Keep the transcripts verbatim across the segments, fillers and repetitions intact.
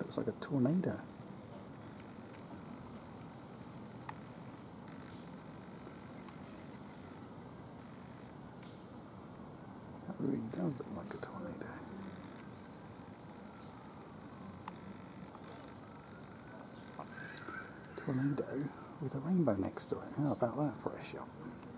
looks like a tornado. That really does look like a tornado. Tornado with a rainbow next to it. How about that for a shot?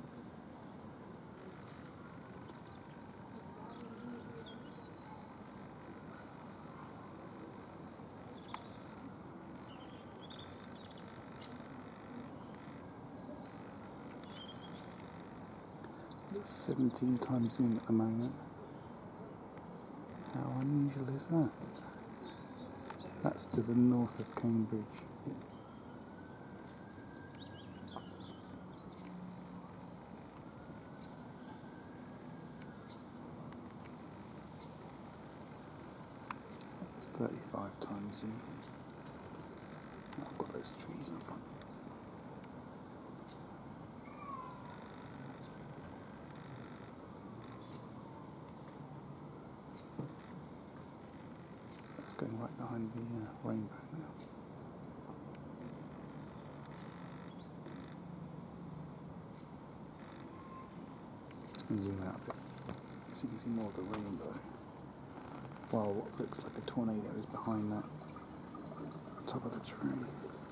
It's seventeen times zoom at the moment. How unusual is that? That's to the north of Cambridge. That's thirty-five times zoom. I've got those trees in front. Going right behind the uh, rainbow now. Zoom out a bit so you can see more of the rainbow. While what looks like a tornado is behind that top of the tree.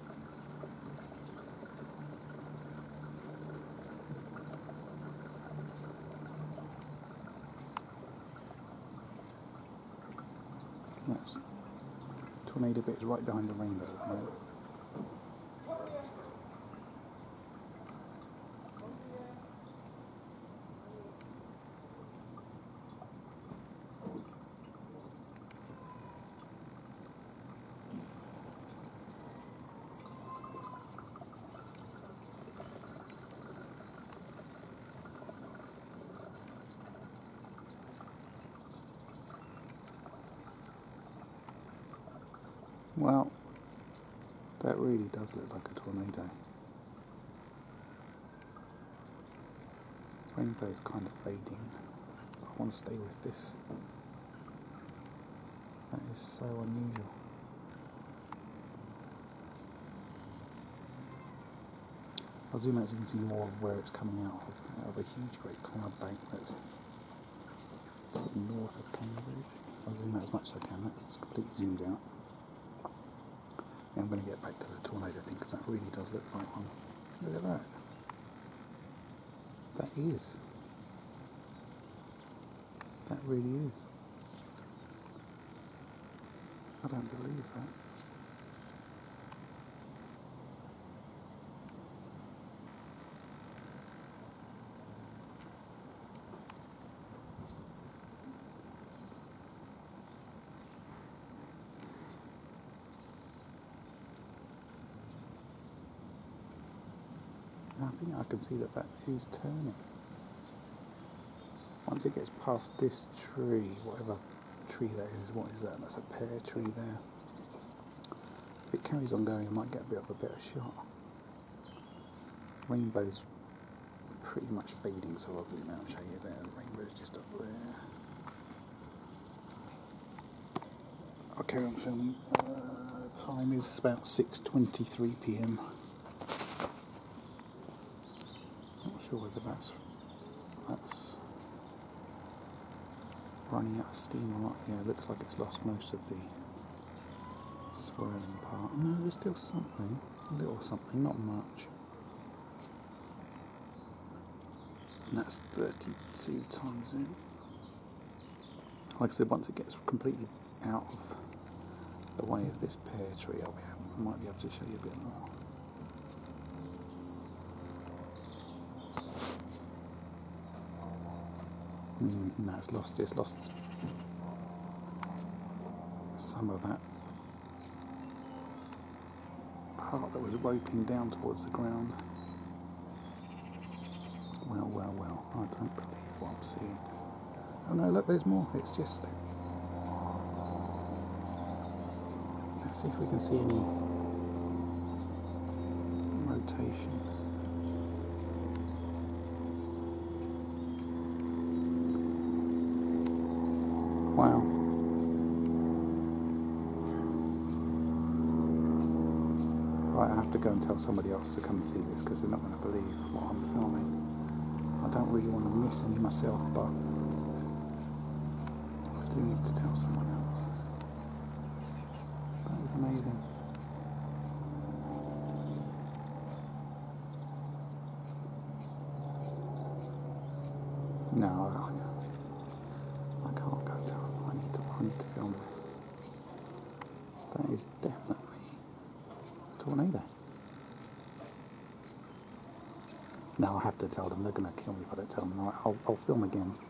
Yes. Tornado bit is right behind the rainbow at the moment. Well, that really does look like a tornado. Rainbow is kind of fading. I want to stay with this. That is so unusual. I'll zoom out so you can see more of where it's coming out of, out of a huge great cloud bank that's to the north of Cambridge. I'll zoom out as much as I can, that's completely zoomed out. I'm going to get back to the tornado thing because that really does look like one. Look at that. That is. That really is. I don't believe that. I think I can see that that is turning. Once it gets past this tree, whatever tree that is, what is that? That's a pear tree there. If it carries on going, I might get a bit of a better shot. Rainbow's pretty much fading, so I'll zoom out and show you there. The rainbow's just up there. I'll carry on filming. Uh, time is about six twenty-three p m. Not sure whether that's that's running out of steam or not. Yeah, it looks like it's lost most of the swirling part. No, there's still something, a little something, not much. And that's thirty-two times in. Like I said, once it gets completely out of the way of this pear tree, I'll be able, I might be able to show you a bit more. Mm, no, it's lost, it's lost some of that part that was roping down towards the ground. Well, well, well, I don't believe what I'm seeing. Oh no, look, there's more, it's just... Let's see if we can see any rotation. Wow. Right, I have to go and tell somebody else to come and see this because they're not going to believe what I'm filming. I don't really want to miss any myself, but I do need to tell someone else. That is amazing. No, I, I can't go tell them. I need to, I need to film this. That is definitely a tornado. No, I have to tell them. They're going to kill me if I don't tell them. I'll, I'll film again.